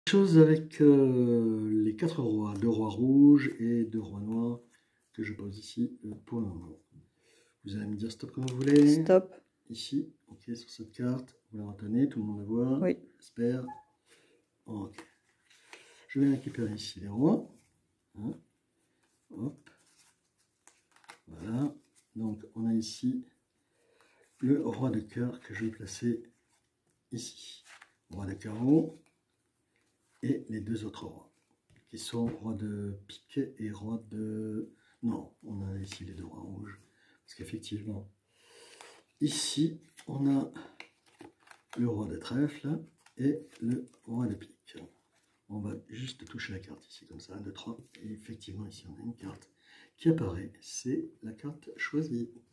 Chose avec les 4 rois, 2 rois rouges et 2 rois noirs que je pose ici pour le moment. Vous allez me dire stop quand vous voulez. Stop. Ici, ok, sur cette carte, vous la retenez, tout le monde la voit. Oui. J'espère. Ok. Je vais récupérer ici les rois. Hein. Hop. Voilà. Donc on a ici le roi de cœur que je vais placer ici. Roi de carreau. Et les 2 autres rois, qui sont roi de pique et roi de... Non, on a ici les 2 rois rouges. Parce qu'effectivement, ici, on a le roi de trèfle et le roi de pique. On va juste toucher la carte ici, comme ça, 1, 2, 3. Et effectivement, ici, on a une carte qui apparaît. C'est la carte choisie.